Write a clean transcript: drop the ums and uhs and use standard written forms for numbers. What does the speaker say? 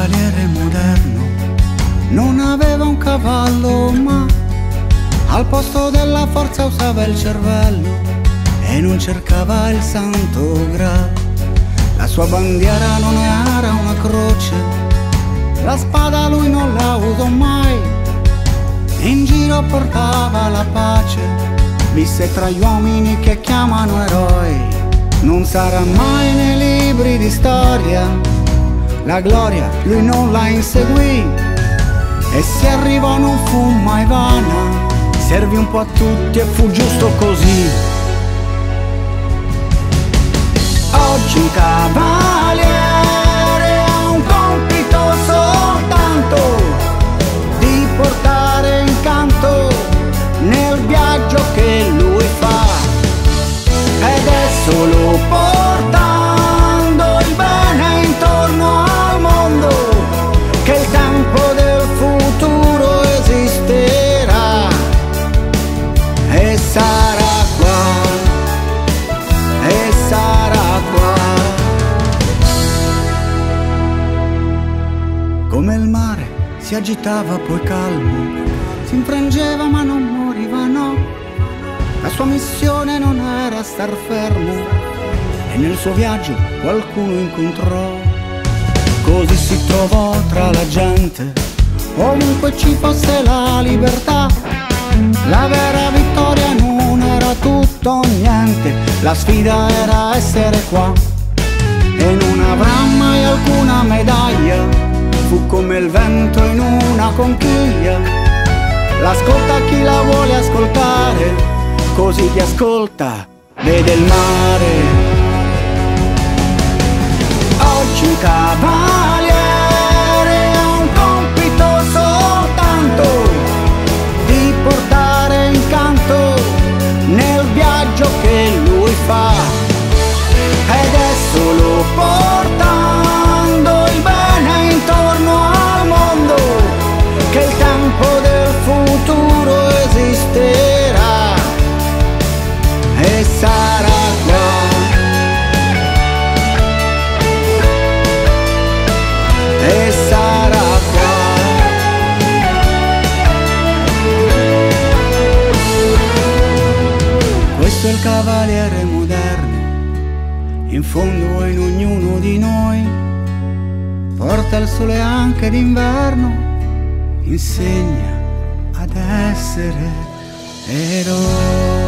cavaliere moderno non aveva un cavallo, ma al posto della forza usava il cervello e non cercava il santo graal. La sua bandiera non era una croce, la spada lui non la usò mai, in giro portava la pace, visse tra gli uomini che chiamano eroi. Non sarà mai nei libri di storia, la gloria lui non la inseguì, e se arrivò non fu mai vana, servì un po' a tutti e fu giusto così. Oggi un cavaliere ha un compito soltanto, di portare incanto nel viaggio che lui fa, ed è solo portando il bene intorno al mondo che il tempo del futuro esisterà e sarà qua, e sarà qua. Come il mare si agitava poi calmo, si infrangeva ma non moriva, no. La sua missione non era star fermo e nel suo viaggio qualcuno incontrò. Così si trovò tra la gente, ovunque ci fosse la libertà. La vera vittoria non era tutto o niente, la sfida era essere qua. E non avrà mai alcuna medaglia, fu come il vento in una conchiglia. L'ascolta chi la vuole ascoltare, così ti ascolta, vede il mare. Oggi un cavaliere ha un compito soltanto, di portare incanto nel viaggio che lui fa, ed è solo portando il bene intorno al mondo che il tempo del futuro esisterà e sarà qua, e sarà qua. Questo è il cavaliere moderno, in fondo in ognuno di noi, porta il sole anche d'inverno, insegna ad essere eroi.